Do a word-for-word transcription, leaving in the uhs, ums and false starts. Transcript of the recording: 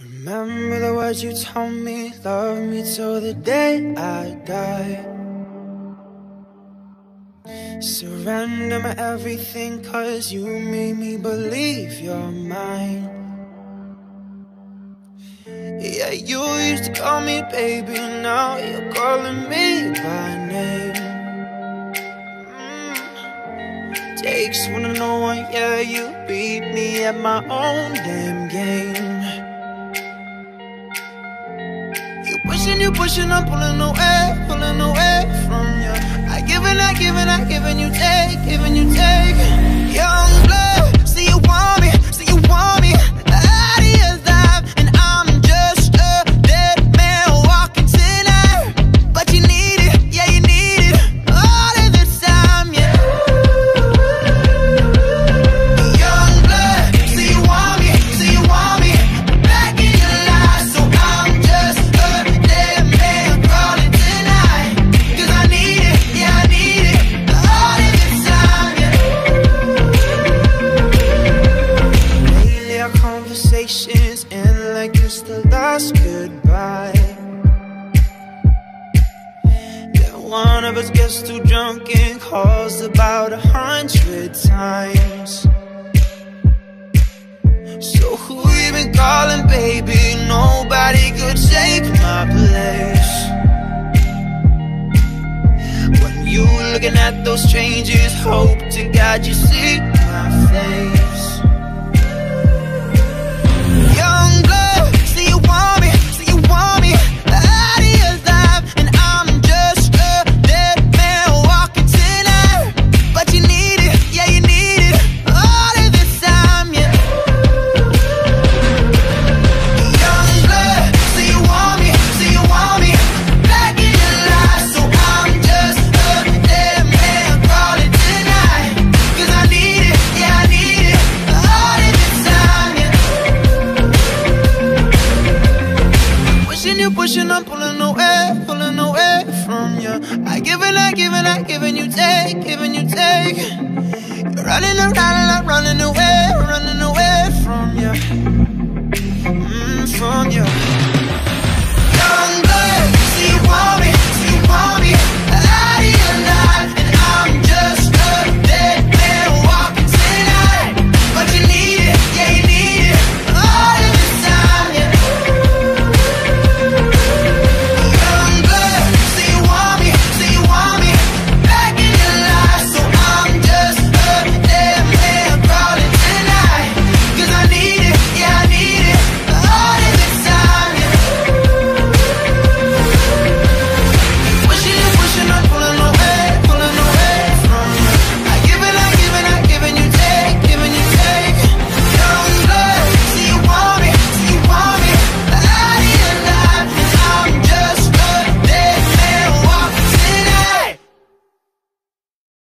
Remember the words you told me, love me till the day I die. Surrender my everything, cause you made me believe you're mine. Yeah, you used to call me baby, now you're calling me by name. mm. Takes one to know one, yeah, you beat me at my own damn game. You pushing, you pushing, I'm pulling away, pulling away from you. I give and I give and I give and you take, give and you take. Young blood, see you want me, see you want me out of your life, and I'm just a dead man walking tonight. But you need it, yeah you need it, all of the time, yeah. Young blood, see you want me, see you want me back in your life, so I'm just a dead man crawling tonight. Cause I need it, yeah I need it, all of the time, yeah. Lately our conversations end like it's the last goodbye. Then one of us gets too drunk and calls about a hundred times. So who you been calling, baby? Nobody could take my place. When you looking at those strangers, hope to God you see my face. Young blood, see you want me, see you want me out of your life, and I'm just a dead man walking tonight. But you need it, yeah you need it, all of the time, yeah. Young blood, see you want me, see you want me back in your life, so I'm just a dead man crawling tonight. Cause I need it, yeah I need it, all of the time, yeah. Pushing you, pushing, I'm pulling away, pulling away from you. I give and I give and I give and you take, give and you take. You're running around and I'm running away.